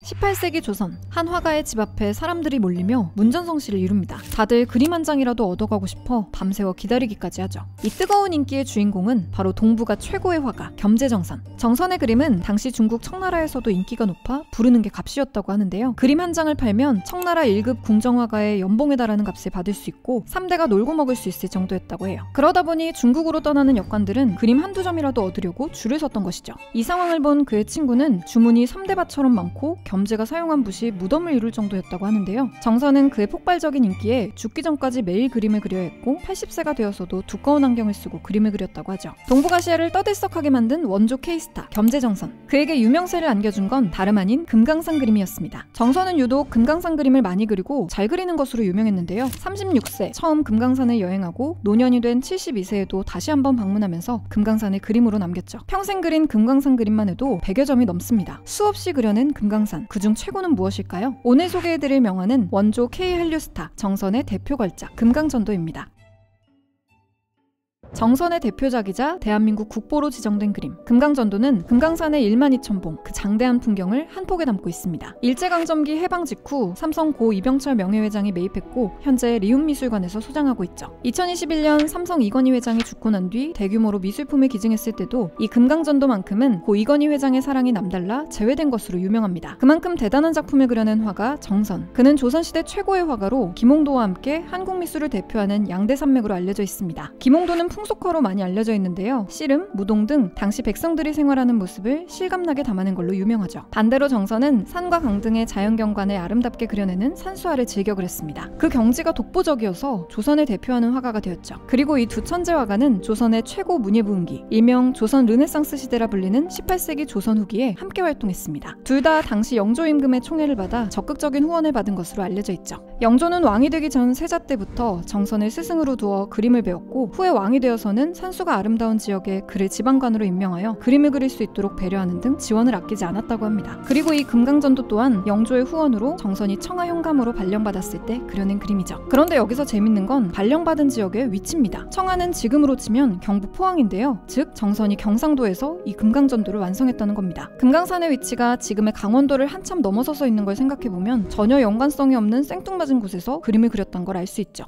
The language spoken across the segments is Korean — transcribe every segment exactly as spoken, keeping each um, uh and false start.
십팔 세기 조선, 한 화가의 집 앞에 사람들이 몰리며 문전성시를 이룹니다. 다들 그림 한 장이라도 얻어가고 싶어 밤새워 기다리기까지 하죠. 이 뜨거운 인기의 주인공은 바로 동부가 최고의 화가 겸재정선. 정선의 그림은 당시 중국 청나라에서도 인기가 높아 부르는 게 값이었다고 하는데요. 그림 한 장을 팔면 청나라 일 급 궁정화가의 연봉에 달하는 값을 받을 수 있고 삼 대가 놀고 먹을 수 있을 정도였다고 해요. 그러다 보니 중국으로 떠나는 역관들은 그림 한두 점이라도 얻으려고 줄을 섰던 것이죠. 이 상황을 본 그의 친구는 주문이 삼대밭처럼 많고 겸재가 사용한 붓이 무덤을 이룰 정도였다고 하는데요. 정선은 그의 폭발적인 인기에 죽기 전까지 매일 그림을 그려야 했고 팔십 세가 되어서도 두꺼운 안경을 쓰고 그림을 그렸다고 하죠. 동북아시아를 떠들썩하게 만든 원조 K스타 겸재정선. 그에게 유명세를 안겨준 건 다름 아닌 금강산 그림이었습니다. 정선은 유독 금강산 그림을 많이 그리고 잘 그리는 것으로 유명했는데요. 삼십육 세 처음 금강산을 여행하고 노년이 된 칠십이 세에도 다시 한번 방문하면서 금강산을 그림으로 남겼죠. 평생 그린 금강산 그림만 해도 백여 점이 넘습니다. 수없이 그려낸 금강산, 그중 최고는 무엇일까요? 오늘 소개해드릴 명화는 원조 K 한류 스타 정선의 대표 걸작 금강전도입니다. 정선의 대표작이자 대한민국 국보로 지정된 그림 금강전도는 금강산의 일만 이천 봉, 그 장대한 풍경을 한 폭에 담고 있습니다. 일제강점기 해방 직후 삼성 고 이병철 명예회장이 매입했고 현재 리움미술관에서 소장하고 있죠. 이천이십일 년 삼성 이건희 회장이 죽고 난 뒤 대규모로 미술품을 기증했을 때도 이 금강전도만큼은 고 이건희 회장의 사랑이 남달라 제외된 것으로 유명합니다. 그만큼 대단한 작품을 그려낸 화가 정선. 그는 조선시대 최고의 화가로 김홍도와 함께 한국 미술을 대표하는 양대 산맥으로 알려져 있습니다. 김홍도는 풍속화로 많이 알려져 있는데요. 씨름, 무동 등 당시 백성들이 생활하는 모습을 실감나게 담아낸 걸로 유명하죠. 반대로 정선은 산과 강 등의 자연경관을 아름답게 그려내는 산수화를 즐겨 그렸습니다. 그 경지가 독보적이어서 조선을 대표하는 화가가 되었죠. 그리고 이 두 천재 화가는 조선의 최고 문예부흥기, 일명 조선 르네상스 시대라 불리는 십팔 세기 조선 후기에 함께 활동했습니다. 둘 다 당시 영조 임금의 총애를 받아 적극적인 후원을 받은 것으로 알려져 있죠. 영조는 왕이 되기 전 세자 때부터 정선을 스승으로 두어 그림을 배웠고 후에 왕이 되어서는 산수가 아름다운 지역에 그를 지방관으로 임명하여 그림을 그릴 수 있도록 배려하는 등 지원을 아끼지 않았다고 합니다. 그리고 이 금강전도 또한 영조의 후원으로 정선이 청하 현감으로 발령받았을 때 그려낸 그림이죠. 그런데 여기서 재밌는 건 발령받은 지역의 위치입니다. 청하는 지금으로 치면 경북 포항인데요. 즉 정선이 경상도에서 이 금강전도를 완성했다는 겁니다. 금강산의 위치가 지금의 강원도를 한참 넘어서서 있는 걸 생각해보면 전혀 연관성이 없는 생뚱맞은 곳에서 그림을 그렸던 걸 알 수 있죠.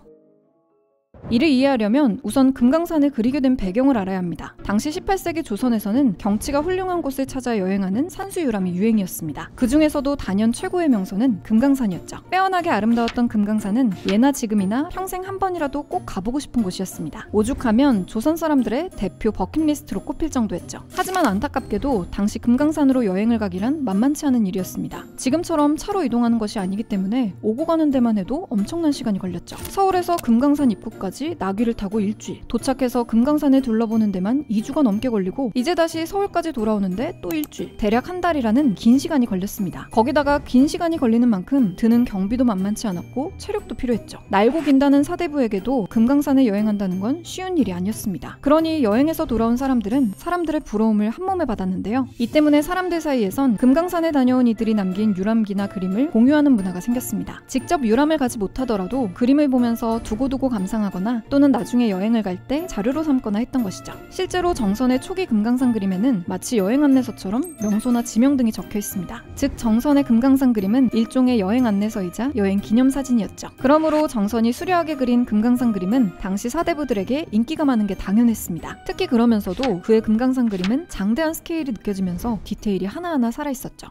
이를 이해하려면 우선 금강산을 그리게 된 배경을 알아야 합니다. 당시 십팔 세기 조선에서는 경치가 훌륭한 곳을 찾아 여행하는 산수유람이 유행이었습니다. 그 중에서도 단연 최고의 명소는 금강산이었죠. 빼어나게 아름다웠던 금강산은 예나 지금이나 평생 한 번이라도 꼭 가보고 싶은 곳이었습니다. 오죽하면 조선 사람들의 대표 버킷리스트로 꼽힐 정도였죠. 하지만 안타깝게도 당시 금강산으로 여행을 가기란 만만치 않은 일이었습니다. 지금처럼 차로 이동하는 것이 아니기 때문에 오고 가는 데만 해도 엄청난 시간이 걸렸죠. 서울에서 금강산 입구까지 나귀를 타고 일주일, 도착해서 금강산을 둘러보는 데만 이 주가 넘게 걸리고 이제 다시 서울까지 돌아오는데 또 일주일, 대략 한 달이라는 긴 시간이 걸렸습니다. 거기다가 긴 시간이 걸리는 만큼 드는 경비도 만만치 않았고 체력도 필요했죠. 날고 긴다는 사대부에게도 금강산을 여행한다는 건 쉬운 일이 아니었습니다. 그러니 여행에서 돌아온 사람들은 사람들의 부러움을 한몸에 받았는데요. 이 때문에 사람들 사이에선 금강산에 다녀온 이들이 남긴 유람기나 그림을 공유하는 문화가 생겼습니다. 직접 유람을 가지 못하더라도 그림을 보면서 두고두고 감상하거나 또는 나중에 여행을 갈 때 자료로 삼거나 했던 것이죠. 실제로 정선의 초기 금강산 그림에는 마치 여행 안내서처럼 명소나 지명 등이 적혀 있습니다. 즉 정선의 금강산 그림은 일종의 여행 안내서이자 여행 기념사진이었죠. 그러므로 정선이 수려하게 그린 금강산 그림은 당시 사대부들에게 인기가 많은 게 당연했습니다. 특히 그러면서도 그의 금강산 그림은 장대한 스케일이 느껴지면서 디테일이 하나하나 살아있었죠.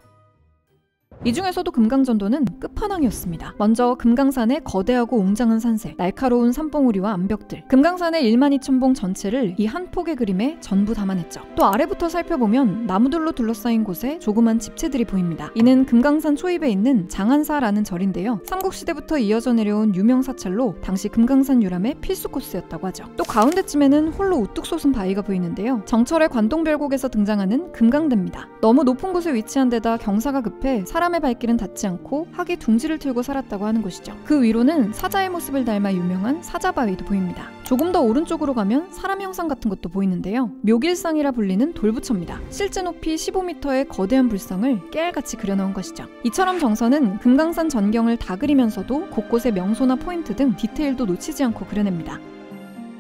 이 중에서도 금강전도는 끝판왕이었습니다. 먼저 금강산의 거대하고 웅장한 산세, 날카로운 산봉우리와 암벽들, 금강산의 일만 이천 봉 전체를 이 한 폭의 그림에 전부 담아냈죠. 또 아래부터 살펴보면 나무들로 둘러싸인 곳에 조그만 집채들이 보입니다. 이는 금강산 초입에 있는 장안사라는 절인데요. 삼국시대부터 이어져 내려온 유명 사찰로 당시 금강산 유람의 필수 코스였다고 하죠. 또 가운데쯤에는 홀로 우뚝 솟은 바위가 보이는데요. 정철의 관동별곡에서 등장하는 금강대입니다. 너무 높은 곳에 위치한 데다 경사가 급해 사람 사람의 발길은 닿지 않고 학이 둥지를 틀고 살았다고 하는 곳이죠. 그 위로는 사자의 모습을 닮아 유명한 사자바위도 보입니다. 조금 더 오른쪽으로 가면 사람 형상 같은 것도 보이는데요. 묘길상이라 불리는 돌부처입니다. 실제 높이 십오 미터의 거대한 불상을 깨알같이 그려놓은 것이죠. 이처럼 정선은 금강산 전경을 다 그리면서도 곳곳의 명소나 포인트 등 디테일도 놓치지 않고 그려냅니다.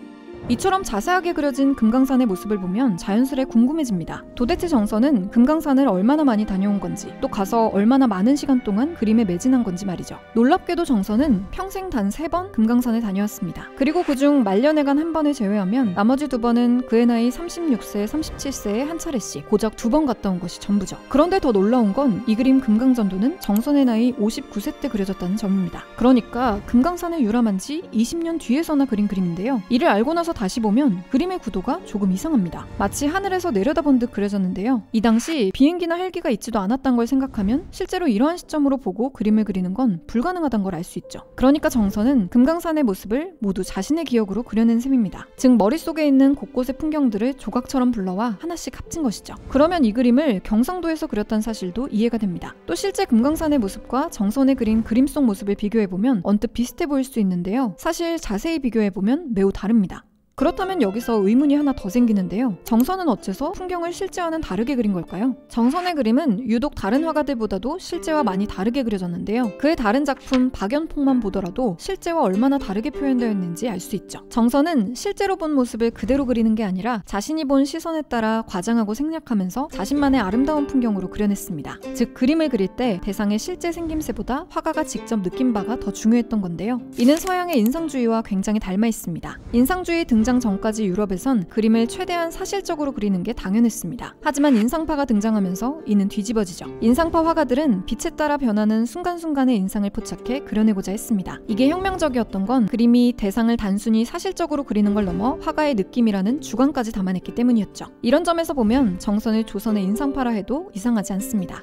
이처럼 자세하게 그려진 금강산의 모습을 보면 자연스레 궁금해집니다. 도대체 정선은 금강산을 얼마나 많이 다녀온 건지, 또 가서 얼마나 많은 시간 동안 그림에 매진한 건지 말이죠. 놀랍게도 정선은 평생 단 세 번 금강산에 다녀왔습니다. 그리고 그중 말년에 간 한 번을 제외하면 나머지 두 번은 그의 나이 삼십육 세, 삼십칠 세에 한 차례씩 고작 두 번 갔다 온 것이 전부죠. 그런데 더 놀라운 건 이 그림 금강전도는 정선의 나이 오십구 세 때 그려졌다는 점입니다. 그러니까 금강산을 유람한 지 이십 년 뒤에서나 그린 그림인데요. 이를 알고 나서 다시 보면 그림의 구도가 조금 이상합니다. 마치 하늘에서 내려다본 듯 그려졌는데요. 이 당시 비행기나 헬기가 있지도 않았던 걸 생각하면 실제로 이러한 시점으로 보고 그림을 그리는 건 불가능하다는 걸 알 수 있죠. 그러니까 정선은 금강산의 모습을 모두 자신의 기억으로 그려낸 셈입니다. 즉 머릿속에 있는 곳곳의 풍경들을 조각처럼 불러와 하나씩 합친 것이죠. 그러면 이 그림을 경상도에서 그렸다는 사실도 이해가 됩니다. 또 실제 금강산의 모습과 정선의 그린 그림 속 모습을 비교해보면 언뜻 비슷해 보일 수 있는데요. 사실 자세히 비교해보면 매우 다릅니다. 그렇다면 여기서 의문이 하나 더 생기는데요. 정선은 어째서 풍경을 실제와는 다르게 그린 걸까요? 정선의 그림은 유독 다른 화가들보다도 실제와 많이 다르게 그려졌는데요. 그의 다른 작품 박연폭만 보더라도 실제와 얼마나 다르게 표현되어 있는지 알 수 있죠. 정선은 실제로 본 모습을 그대로 그리는 게 아니라 자신이 본 시선에 따라 과장하고 생략하면서 자신만의 아름다운 풍경으로 그려냈습니다. 즉 그림을 그릴 때 대상의 실제 생김새보다 화가가 직접 느낀 바가 더 중요했던 건데요. 이는 서양의 인상주의와 굉장히 닮아 있습니다. 인상주의 등장 전까지 유럽에선 그림을 최대한 사실적으로 그리는 게 당연했습니다. 하지만 인상파가 등장하면서 이는 뒤집어지죠. 인상파 화가들은 빛에 따라 변하는 순간순간의 인상을 포착해 그려내고자 했습니다. 이게 혁명적이었던 건 그림이 대상을 단순히 사실적으로 그리는 걸 넘어 화가의 느낌이라는 주관까지 담아냈기 때문이었죠. 이런 점에서 보면 정선을 조선의 인상파라 해도 이상하지 않습니다.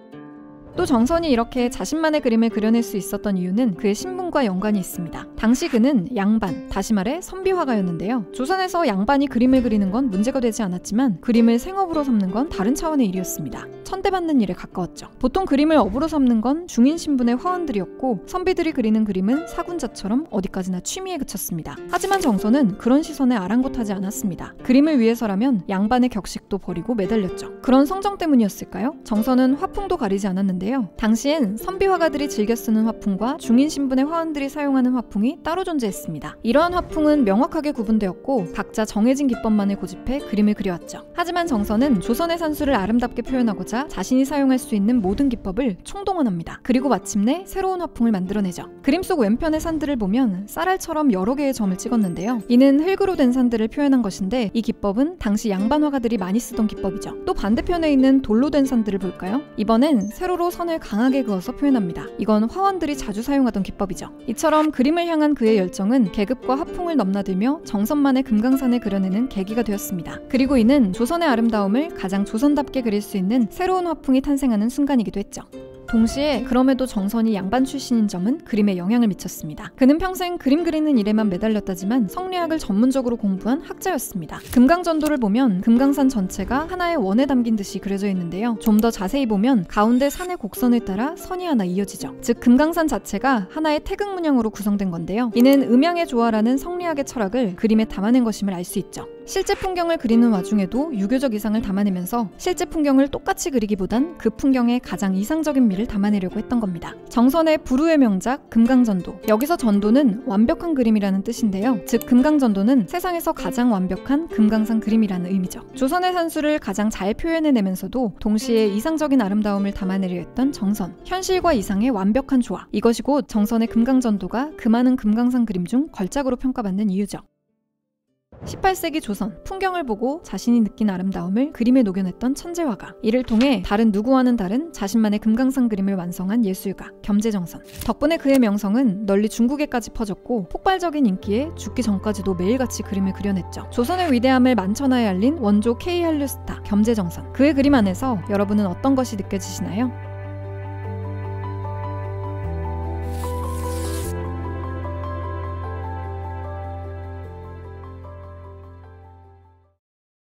또 정선이 이렇게 자신만의 그림을 그려낼 수 있었던 이유는 그의 신분과 연관이 있습니다. 당시 그는 양반, 다시 말해 선비화가였는데요. 조선에서 양반이 그림을 그리는 건 문제가 되지 않았지만 그림을 생업으로 삼는 건 다른 차원의 일이었습니다. 천대받는 일에 가까웠죠. 보통 그림을 업으로 삼는 건 중인 신분의 화원들이었고 선비들이 그리는 그림은 사군자처럼 어디까지나 취미에 그쳤습니다. 하지만 정선은 그런 시선에 아랑곳하지 않았습니다. 그림을 위해서라면 양반의 격식도 버리고 매달렸죠. 그런 성정 때문이었을까요? 정선은 화풍도 가리지 않았는데 당시엔 선비 화가들이 즐겨 쓰는 화풍과 중인 신분의 화원들이 사용하는 화풍이 따로 존재했습니다. 이러한 화풍은 명확하게 구분되었고 각자 정해진 기법만을 고집해 그림을 그려왔죠. 하지만 정선은 조선의 산수를 아름답게 표현하고자 자신이 사용할 수 있는 모든 기법을 총동원합니다. 그리고 마침내 새로운 화풍을 만들어내죠. 그림 속 왼편의 산들을 보면 쌀알처럼 여러 개의 점을 찍었는데요. 이는 흙으로 된 산들을 표현한 것인데 이 기법은 당시 양반 화가들이 많이 쓰던 기법이죠. 또 반대편에 있는 돌로 된 산들을 볼까요? 이번엔 세로로 선을 강하게 그어서 표현합니다. 이건 화원들이 자주 사용하던 기법이죠. 이처럼 그림을 향한 그의 열정은 계급과 화풍을 넘나들며 정선만의 금강산을 그려내는 계기가 되었습니다. 그리고 이는 조선의 아름다움을 가장 조선답게 그릴 수 있는 새로운 화풍이 탄생하는 순간이기도 했죠. 동시에 그럼에도 정선이 양반 출신인 점은 그림에 영향을 미쳤습니다. 그는 평생 그림 그리는 일에만 매달렸다지만 성리학을 전문적으로 공부한 학자였습니다. 금강전도를 보면 금강산 전체가 하나의 원에 담긴 듯이 그려져 있는데요. 좀 더 자세히 보면 가운데 산의 곡선을 따라 선이 하나 이어지죠. 즉 금강산 자체가 하나의 태극 문양으로 구성된 건데요. 이는 음양의 조화라는 성리학의 철학을 그림에 담아낸 것임을 알 수 있죠. 실제 풍경을 그리는 와중에도 유교적 이상을 담아내면서 실제 풍경을 똑같이 그리기보단 그 풍경의 가장 이상적인 미를 담아내려고 했던 겁니다. 정선의 불후의 명작 금강전도. 여기서 전도는 완벽한 그림이라는 뜻인데요. 즉 금강전도는 세상에서 가장 완벽한 금강산 그림이라는 의미죠. 조선의 산수를 가장 잘 표현해내면서도 동시에 이상적인 아름다움을 담아내려 했던 정선. 현실과 이상의 완벽한 조화. 이것이 곧 정선의 금강전도가 그 많은 금강산 그림 중 걸작으로 평가받는 이유죠. 십팔 세기 조선, 풍경을 보고 자신이 느낀 아름다움을 그림에 녹여냈던 천재화가. 이를 통해 다른 누구와는 다른 자신만의 금강산 그림을 완성한 예술가, 겸재정선. 덕분에 그의 명성은 널리 중국에까지 퍼졌고 폭발적인 인기에 죽기 전까지도 매일같이 그림을 그려냈죠. 조선의 위대함을 만천하에 알린 원조 K 한류 스타, 겸재정선. 그의 그림 안에서 여러분은 어떤 것이 느껴지시나요?